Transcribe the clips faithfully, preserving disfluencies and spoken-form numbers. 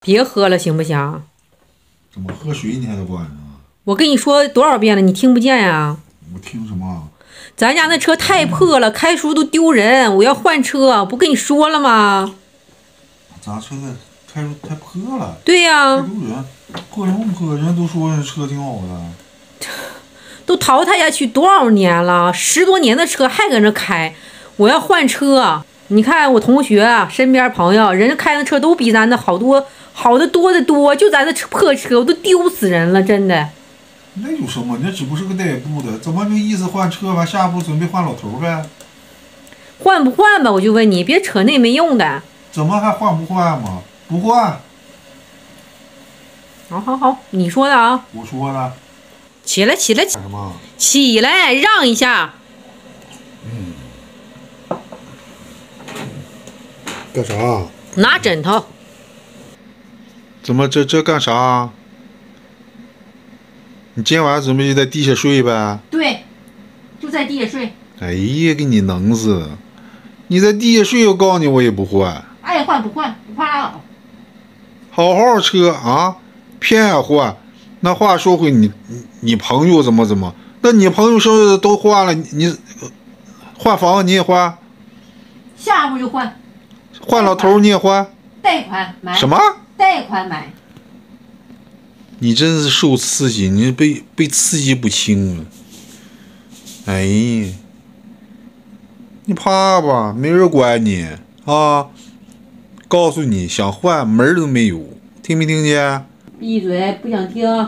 别喝了，行不行？ 怎么喝水你还得管呢？ 我跟你说多少遍了，你听不见呀？ 我听什么？ 咱家那车太破了，开出都丢人，我要换车，不跟你说了吗？ 咱车开出太破了。 对呀、 太丢人，破什么破？人家都说这车挺好的。 都淘汰下去多少年了，十多年的车还搁那开，我要换车。你看我同学啊，身边朋友，人家开的车都比咱的好多，好的多的多，就咱的车破车，我都丢死人了，真的。 那有什么？那只不过是个代步的，怎么就意思换车吧？下一步准备换老头呗？ 换不换吧？我就问你，别扯那没用的。 怎么还换不换嘛？不换。 好好好，你说的啊。 我说的。 起来，起来，起干什么？ 起来，让一下。 嗯。干啥？ 拿枕头。 怎么这这干啥？你今天晚上准备就在地下睡呗？ 对，就在地下睡。 哎呀，给你弄死的！你在地下睡，我告诉你，我也不换。 爱换不换，不换拉倒。 好好车啊，偏爱换。那话说回你，你你朋友怎么怎么？那你朋友说都换了，你换房你也换？ 下一步就换。 换老头你也换？ 贷款买。 什么？ 贷款买。 你真是受刺激，你被被刺激不轻了。哎呀，你怕吧，没人管你啊！告诉你，想换门儿都没有，听没听见？ 闭嘴，不想听。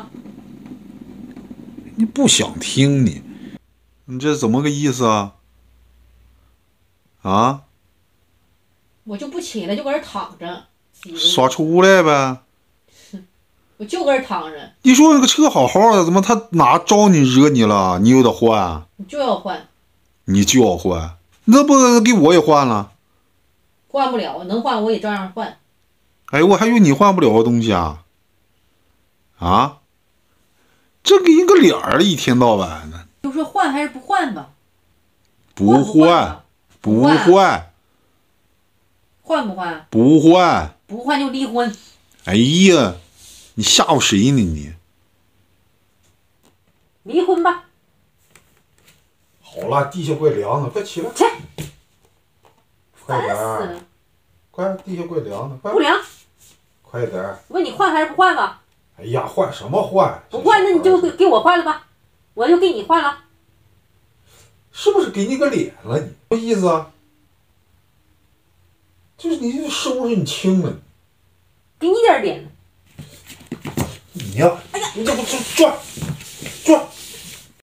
你不想听你，你这怎么个意思啊？啊？ 我就不起来，就搁这躺着。 耍出来呗！ 我就搁这躺着。 你说那个车好好的，怎么他哪招你惹你了？你又得换？ 你就要换。 你就要换？那不给我也换了？ 换不了，能换我也照样换。 哎，我还以为你换不了的东西啊！啊？这给你个脸儿，一天到晚的。 就说换还是不换吧？ 不换，不换， 换不换？ 不换， 不换就离婚。 哎呀，你吓唬谁呢你？ 离婚吧。 好了，地下怪凉的，快起来。 起。 快点儿。 快，地下怪凉的，快。 不凉。 快点。 问你换还是不换吧？ 哎呀，换什么换？ 不换，那你就给我换了吧，我就给你换了。 是不是给你个脸了？你什么意思啊？就是你这收拾你轻了。 给你点脸。 你呀，哎呀，你这不就转？